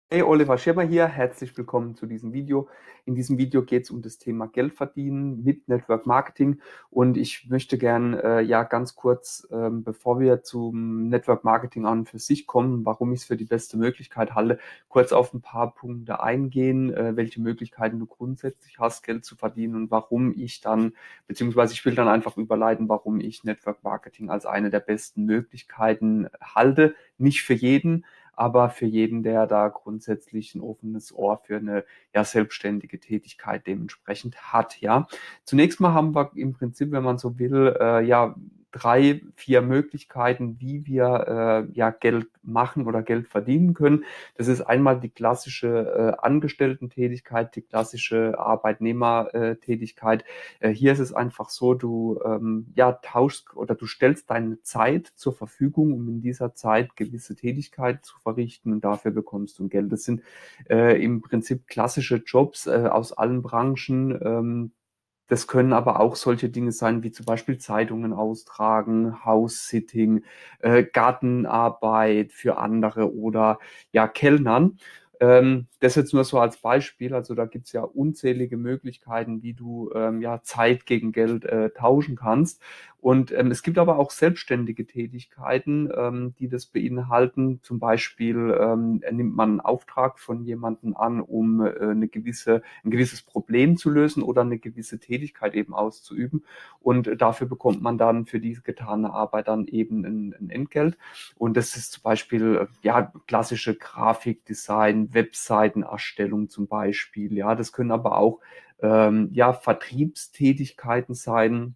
Hey, Oliver Schirmer hier, herzlich willkommen zu diesem Video. In diesem Video geht es um das Thema Geld verdienen mit Network Marketing und ich möchte gern ja ganz kurz, bevor wir zum Network Marketing an und für sich kommen, warum ich es für die beste Möglichkeit halte, kurz auf ein paar Punkte eingehen, welche Möglichkeiten du grundsätzlich hast, Geld zu verdienen und warum ich dann, beziehungsweise ich will dann einfach überleiten, warum ich Network Marketing als eine der besten Möglichkeiten halte. Nicht für jeden, aber für jeden, der da grundsätzlich ein offenes Ohr für eine ja, selbstständige Tätigkeit dementsprechend hat. Ja, zunächst mal haben wir im Prinzip, wenn man so will, ja drei, vier Möglichkeiten, wie wir ja Geld machen oder Geld verdienen können. Das ist einmal die klassische Angestellten-Tätigkeit, die klassische Arbeitnehmertätigkeit. Hier ist es einfach so, du ja, tauschst oder du stellst deine Zeit zur Verfügung, um in dieser Zeit gewisse Tätigkeiten zu verrichten und dafür bekommst du Geld. Das sind im Prinzip klassische Jobs aus allen Branchen. Das können aber auch solche Dinge sein, wie zum Beispiel Zeitungen austragen, House-Sitting, Gartenarbeit für andere oder ja, Kellnern. Das jetzt nur so als Beispiel. Also da gibt's ja unzählige Möglichkeiten, wie du ja Zeit gegen Geld tauschen kannst. Und es gibt aber auch selbstständige Tätigkeiten, die das beinhalten. Zum Beispiel nimmt man einen Auftrag von jemandem an, um ein gewisses Problem zu lösen oder eine gewisse Tätigkeit eben auszuüben. Und dafür bekommt man dann für diese getane Arbeit dann eben ein Entgelt. Und das ist zum Beispiel ja klassische Grafikdesign, Webseitenerstellung zum Beispiel. Ja, das können aber auch ja Vertriebstätigkeiten sein.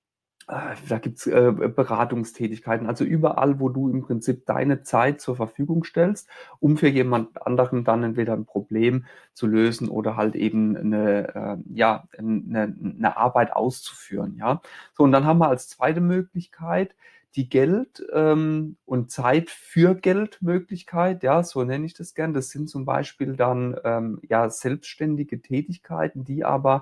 Da gibt's Beratungstätigkeiten, also überall, wo du im Prinzip deine Zeit zur Verfügung stellst, um für jemand anderen dann entweder ein Problem zu lösen oder halt eben eine Arbeit auszuführen. Ja, so und dann haben wir als zweite Möglichkeit die Geld und Zeit für Geldmöglichkeit, ja, so nenne ich das gern. Das sind zum Beispiel dann ja selbstständige Tätigkeiten, die aber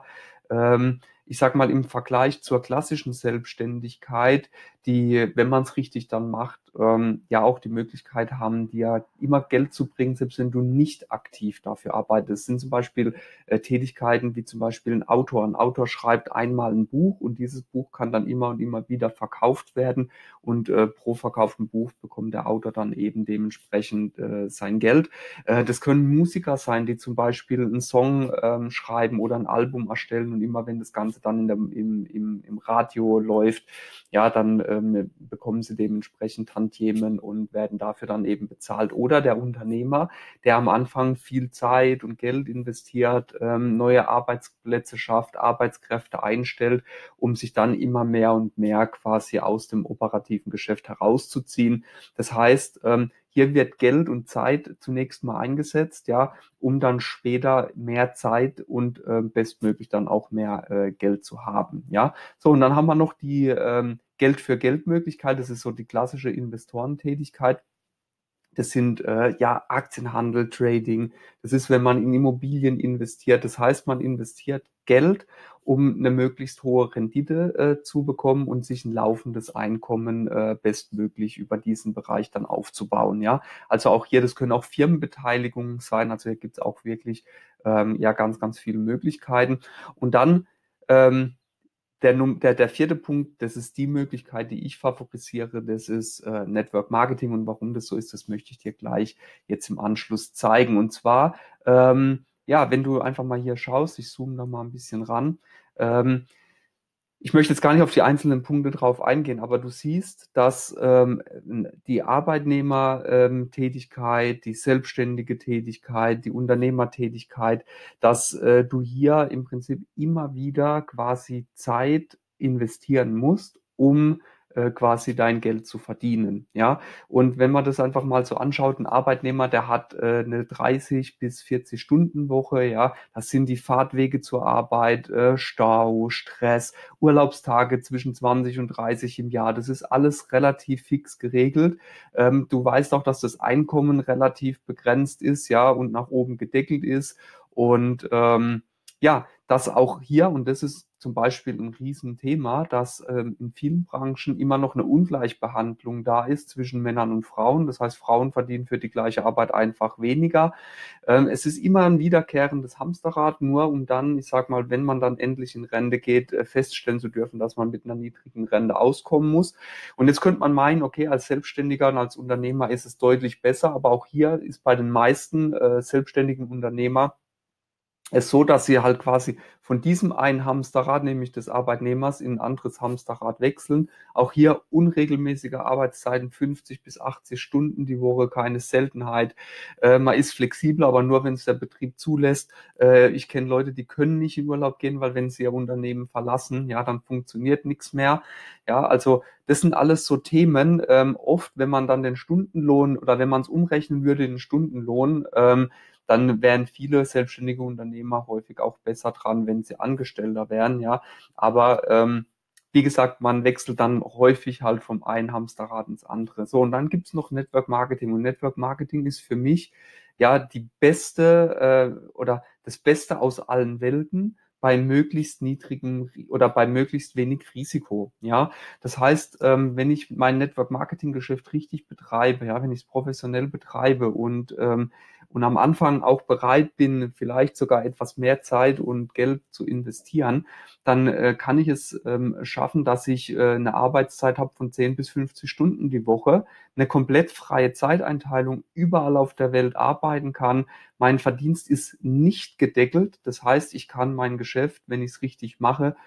ich sag mal, im Vergleich zur klassischen Selbstständigkeit, die, wenn man es richtig dann macht, ja auch die Möglichkeit haben, dir immer Geld zu bringen, selbst wenn du nicht aktiv dafür arbeitest. Das sind zum Beispiel Tätigkeiten wie zum Beispiel ein Autor. Ein Autor schreibt einmal ein Buch und dieses Buch kann dann immer und immer wieder verkauft werden und pro verkauften Buch bekommt der Autor dann eben dementsprechend sein Geld. Das können Musiker sein, die zum Beispiel einen Song schreiben oder ein Album erstellen und immer wenn das Ganze dann im Radio läuft, ja, dann bekommen sie dementsprechend Tantiemen und werden dafür dann eben bezahlt. Oder der Unternehmer, der am Anfang viel Zeit und Geld investiert, neue Arbeitsplätze schafft, Arbeitskräfte einstellt, um sich dann immer mehr und mehr quasi aus dem operativen Geschäft herauszuziehen. Das heißt, hier wird Geld und Zeit zunächst mal eingesetzt, ja, um dann später mehr Zeit und bestmöglich dann auch mehr Geld zu haben, ja. So, und dann haben wir noch die Geld für Geld Möglichkeit. Das ist so die klassische Investorentätigkeit. Das sind ja Aktienhandel, Trading. Das ist, wenn man in Immobilien investiert. Das heißt, man investiert Geld, um eine möglichst hohe Rendite zu bekommen und sich ein laufendes Einkommen bestmöglich über diesen Bereich dann aufzubauen. Ja, also auch hier, das können auch Firmenbeteiligungen sein. Also hier gibt es auch wirklich ja ganz, ganz viele Möglichkeiten. Und dann ähm, der vierte Punkt, das ist die Möglichkeit, die ich favorisiere, das ist Network Marketing und warum das so ist, das möchte ich dir gleich jetzt im Anschluss zeigen. Und zwar, ja, wenn du einfach mal hier schaust, ich zoome da mal ein bisschen ran, ähm, ich möchte jetzt gar nicht auf die einzelnen Punkte drauf eingehen, aber du siehst, dass die Arbeitnehmertätigkeit, die selbstständige Tätigkeit, die Unternehmertätigkeit, dass du hier im Prinzip immer wieder quasi Zeit investieren musst, um quasi dein Geld zu verdienen. Ja, und wenn man das einfach mal so anschaut, ein Arbeitnehmer, der hat eine 30 bis 40 Stunden Woche, ja, das sind die Fahrtwege zur Arbeit, Stau, Stress, Urlaubstage zwischen 20 und 30 im Jahr. Das ist alles relativ fix geregelt. Du weißt auch, dass das Einkommen relativ begrenzt ist, ja, und nach oben gedeckelt ist. Und ja, das auch hier, und das ist zum Beispiel ein Riesenthema, dass in vielen Branchen immer noch eine Ungleichbehandlung da ist zwischen Männern und Frauen. Das heißt, Frauen verdienen für die gleiche Arbeit einfach weniger. Es ist immer ein wiederkehrendes Hamsterrad, nur um dann, ich sag mal, wenn man dann endlich in Rente geht, feststellen zu dürfen, dass man mit einer niedrigen Rente auskommen muss. Und jetzt könnte man meinen, okay, als Selbstständiger und als Unternehmer ist es deutlich besser, aber auch hier ist bei den meisten selbstständigen Unternehmer es so, dass sie halt quasi von diesem einen Hamsterrad, nämlich des Arbeitnehmers, in ein anderes Hamsterrad wechseln. Auch hier unregelmäßige Arbeitszeiten, 50 bis 80 Stunden die Woche, keine Seltenheit. Man ist flexibel, aber nur, wenn es der Betrieb zulässt. Ich kenne Leute, die können nicht in Urlaub gehen, weil wenn sie ihr Unternehmen verlassen, ja, dann funktioniert nichts mehr. Ja, also das sind alles so Themen. Oft, wenn man dann den Stundenlohn oder wenn man es umrechnen würde, den Stundenlohn, dann wären viele selbstständige Unternehmer häufig auch besser dran, wenn sie Angestellter wären, ja. Aber wie gesagt, man wechselt dann häufig halt vom einen Hamsterrad ins andere. So, und dann gibt's noch Network Marketing. Und Network Marketing ist für mich ja die beste oder das Beste aus allen Welten bei möglichst niedrigem oder bei möglichst wenig Risiko. Ja, das heißt, wenn ich mein Network Marketing Geschäft richtig betreibe, ja, wenn ich es professionell betreibe und am Anfang auch bereit bin, vielleicht sogar etwas mehr Zeit und Geld zu investieren, dann kann ich es schaffen, dass ich eine Arbeitszeit habe von 10 bis 50 Stunden die Woche, eine komplett freie Zeiteinteilung überall auf der Welt arbeiten kann. Mein Verdienst ist nicht gedeckelt. Das heißt, ich kann mein Geschäft, wenn ich es richtig mache,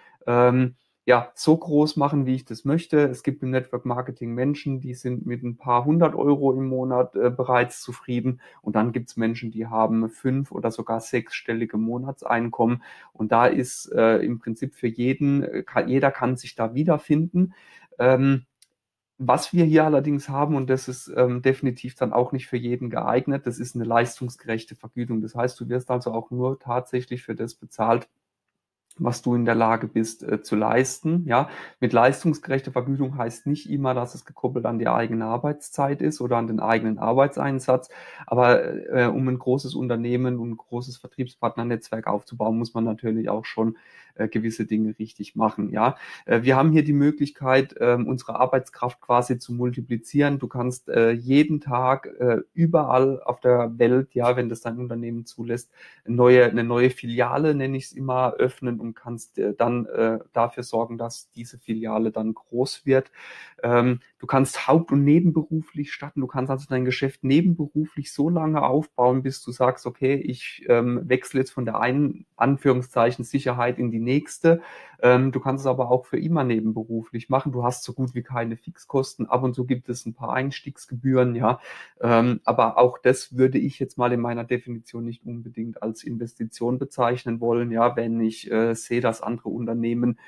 ja, so groß machen, wie ich das möchte. Es gibt im Network Marketing Menschen, die sind mit ein paar 100 € im Monat bereits zufrieden. Und dann gibt es Menschen, die haben 5- oder sogar 6-stellige Monatseinkommen. Und da ist im Prinzip für jeden, jeder kann sich da wiederfinden. Was wir hier allerdings haben, und das ist definitiv dann auch nicht für jeden geeignet, das ist eine leistungsgerechte Vergütung. Das heißt, du wirst also auch nur tatsächlich für das bezahlt, was du in der Lage bist zu leisten. Ja, mit leistungsgerechter Vergütung heißt nicht immer, dass es gekoppelt an die eigene Arbeitszeit ist oder an den eigenen Arbeitseinsatz. Aber um ein großes Unternehmen und ein großes Vertriebspartnernetzwerk aufzubauen, muss man natürlich auch schon gewisse Dinge richtig machen. Ja, wir haben hier die Möglichkeit, unsere Arbeitskraft quasi zu multiplizieren. Du kannst jeden Tag überall auf der Welt, ja, wenn das dein Unternehmen zulässt, eine neue Filiale, nenne ich es immer, öffnen und kannst dann dafür sorgen, dass diese Filiale dann groß wird. Du kannst haupt- und nebenberuflich starten. Du kannst also dein Geschäft nebenberuflich so lange aufbauen, bis du sagst, okay, ich wechsle jetzt von der einen Anführungszeichen Sicherheit in die nächste. Du kannst es aber auch für immer nebenberuflich machen. Du hast so gut wie keine Fixkosten. Ab und zu gibt es ein paar Einstiegsgebühren, ja. Aber auch das würde ich jetzt mal in meiner Definition nicht unbedingt als Investition bezeichnen wollen, ja, wenn ich sehe, dass andere Unternehmen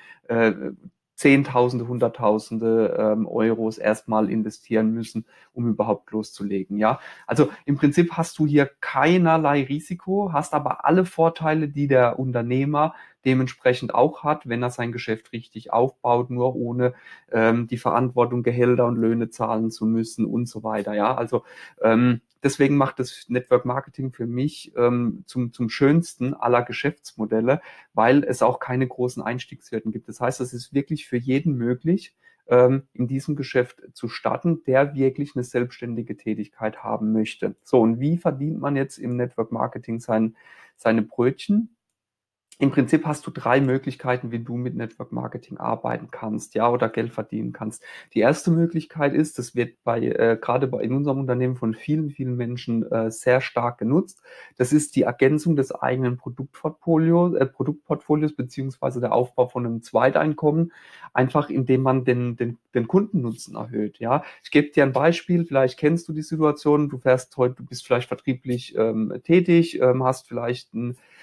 Zehntausende, Hunderttausende Euros erstmal investieren müssen, um überhaupt loszulegen. Ja, also im Prinzip hast du hier keinerlei Risiko, hast aber alle Vorteile, die der Unternehmer dementsprechend auch hat, wenn er sein Geschäft richtig aufbaut, nur ohne die Verantwortung, Gehälter und Löhne zahlen zu müssen und so weiter. Ja, also deswegen macht das Network Marketing für mich zum schönsten aller Geschäftsmodelle, weil es auch keine großen Einstiegshürden gibt. Das heißt, es ist wirklich für jeden möglich, in diesem Geschäft zu starten, der wirklich eine selbstständige Tätigkeit haben möchte. So, und wie verdient man jetzt im Network Marketing seine Brötchen? Im Prinzip hast du 3 Möglichkeiten, wie du mit Network Marketing arbeiten kannst, ja, oder Geld verdienen kannst. Die erste Möglichkeit ist, das wird gerade in unserem Unternehmen von vielen, vielen Menschen sehr stark genutzt. Das ist die Ergänzung des eigenen Produktportfolios beziehungsweise der Aufbau von einem Zweiteinkommen, einfach indem man den Kundennutzen erhöht, ja. Ich gebe dir ein Beispiel, vielleicht kennst du die Situation, du bist vielleicht vertrieblich tätig, hast vielleicht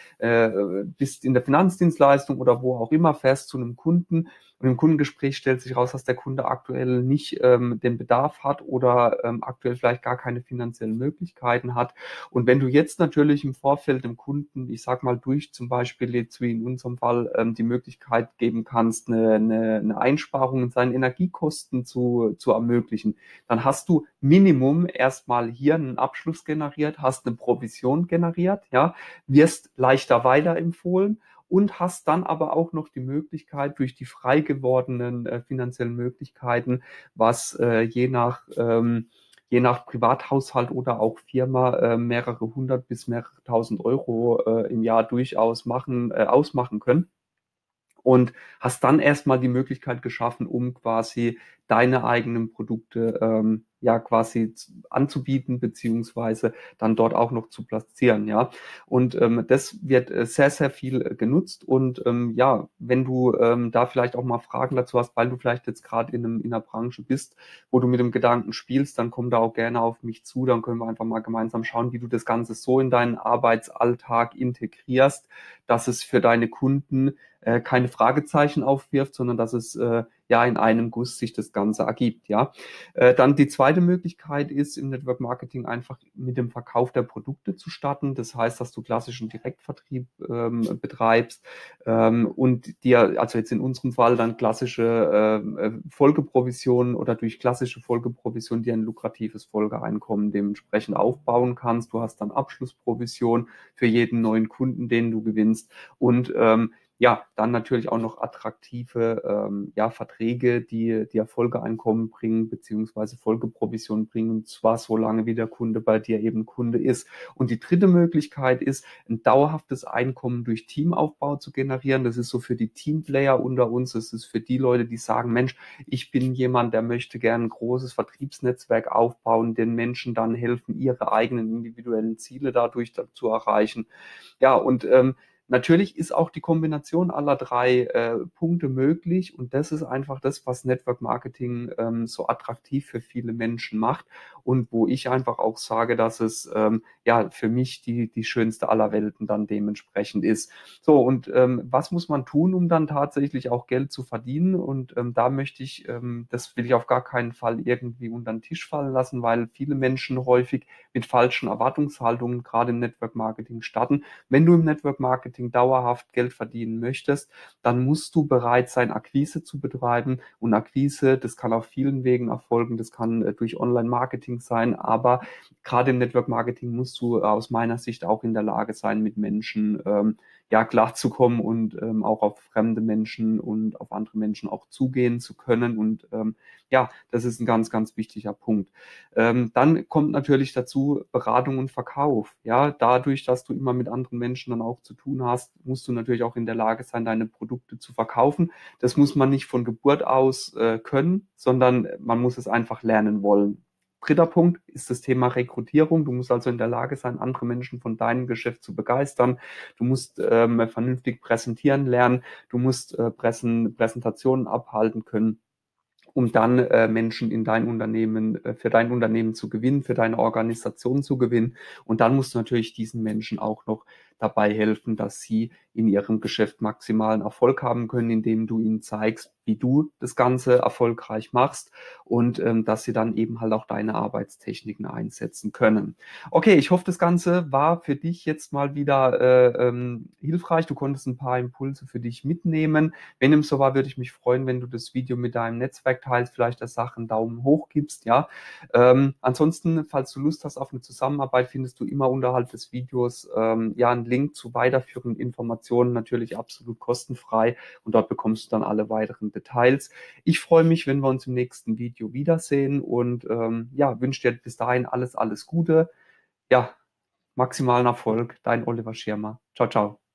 bist in der Finanzdienstleistung oder wo auch immer, fährst zu einem Kunden und im Kundengespräch stellt sich raus, dass der Kunde aktuell nicht den Bedarf hat oder aktuell vielleicht gar keine finanziellen Möglichkeiten hat. Und wenn du jetzt natürlich im Vorfeld dem Kunden, ich sag mal durch zum Beispiel jetzt wie in unserem Fall die Möglichkeit geben kannst, eine Einsparung in seinen Energiekosten zu ermöglichen, dann hast du Minimum erstmal hier einen Abschluss generiert, hast eine Provision generiert, ja, wirst leichter weiterempfohlen und hast dann aber auch noch die Möglichkeit durch die frei gewordenen finanziellen Möglichkeiten, was je nach Privathaushalt oder auch Firma mehrere hundert bis mehrere tausend Euro im Jahr durchaus ausmachen können. Und hast dann erstmal die Möglichkeit geschaffen, um quasi deine eigenen Produkte ja quasi anzubieten, beziehungsweise dann dort auch noch zu platzieren, ja. Und das wird sehr, sehr viel genutzt. Und ja, wenn du da vielleicht auch mal Fragen dazu hast, weil du vielleicht jetzt gerade in einer Branche bist, wo du mit dem Gedanken spielst, dann komm da auch gerne auf mich zu. Dann können wir einfach mal gemeinsam schauen, wie du das Ganze so in deinen Arbeitsalltag integrierst, dass es für deine Kunden keine Fragezeichen aufwirft, sondern dass es ja in einem Guss sich das Ganze ergibt. Ja, dann die zweite Möglichkeit ist im Network Marketing einfach mit dem Verkauf der Produkte zu starten. Das heißt, dass du klassischen Direktvertrieb betreibst und dir, also jetzt in unserem Fall dann klassische Folgeprovisionen oder durch klassische Folgeprovision dir ein lukratives Folgeeinkommen dementsprechend aufbauen kannst. Du hast dann Abschlussprovision für jeden neuen Kunden, den du gewinnst und ja, dann natürlich auch noch attraktive ja, Verträge, die dir Folgeeinkommen bringen, beziehungsweise Folgeprovision bringen, und zwar so lange, wie der Kunde bei dir eben Kunde ist. Und die dritte Möglichkeit ist, ein dauerhaftes Einkommen durch Teamaufbau zu generieren. Das ist so für die Teamplayer unter uns. Das ist für die Leute, die sagen, Mensch, ich bin jemand, der möchte gerne ein großes Vertriebsnetzwerk aufbauen, den Menschen dann helfen, ihre eigenen individuellen Ziele dadurch zu erreichen. Ja, und natürlich ist auch die Kombination aller drei Punkte möglich und das ist einfach das, was Network Marketing so attraktiv für viele Menschen macht und wo ich einfach auch sage, dass es ja für mich die schönste aller Welten dann dementsprechend ist. So, und was muss man tun, um dann tatsächlich auch Geld zu verdienen? Und da möchte ich, das will ich auf gar keinen Fall irgendwie unter den Tisch fallen lassen, weil viele Menschen häufig mit falschen Erwartungshaltungen gerade im Network Marketing starten. Wenn du im Network Marketing dauerhaft Geld verdienen möchtest, dann musst du bereit sein, Akquise zu betreiben. Und Akquise, das kann auf vielen Wegen erfolgen. Das kann durch Online-Marketing sein. Aber gerade im Network Marketing musst du aus meiner Sicht auch in der Lage sein, mit Menschen ja, klarzukommen und auch auf fremde Menschen und auf andere Menschen auch zugehen zu können. Und ja, das ist ein ganz, ganz wichtiger Punkt. Dann kommt natürlich dazu Beratung und Verkauf. Ja, dadurch, dass du immer mit anderen Menschen dann auch zu tun hast, musst du natürlich auch in der Lage sein, deine Produkte zu verkaufen. Das muss man nicht von Geburt aus können, sondern man muss es einfach lernen wollen. Dritter Punkt ist das Thema Rekrutierung. Du musst also in der Lage sein, andere Menschen von deinem Geschäft zu begeistern. Du musst vernünftig präsentieren lernen. Du musst Präsentationen abhalten können, um dann Menschen in dein Unternehmen, für dein Unternehmen zu gewinnen, für deine Organisation zu gewinnen. Und dann musst du natürlich diesen Menschen auch noch dabei helfen, dass sie in ihrem Geschäft maximalen Erfolg haben können, indem du ihnen zeigst, wie du das Ganze erfolgreich machst und dass sie dann eben halt auch deine Arbeitstechniken einsetzen können. Okay, ich hoffe, das Ganze war für dich jetzt mal wieder hilfreich. Du konntest ein paar Impulse für dich mitnehmen. Wenn dem so war, würde ich mich freuen, wenn du das Video mit deinem Netzwerk teilst, vielleicht der Sache einen Daumen hoch gibst, ja. Ansonsten, falls du Lust hast auf eine Zusammenarbeit, findest du immer unterhalb des Videos ja einen Link zu weiterführenden Informationen, natürlich absolut kostenfrei und dort bekommst du dann alle weiteren Details. Ich freue mich, wenn wir uns im nächsten Video wiedersehen und ja, wünsche dir bis dahin alles, alles Gute. Ja, maximalen Erfolg. Dein Oliver Schirmer. Ciao, ciao.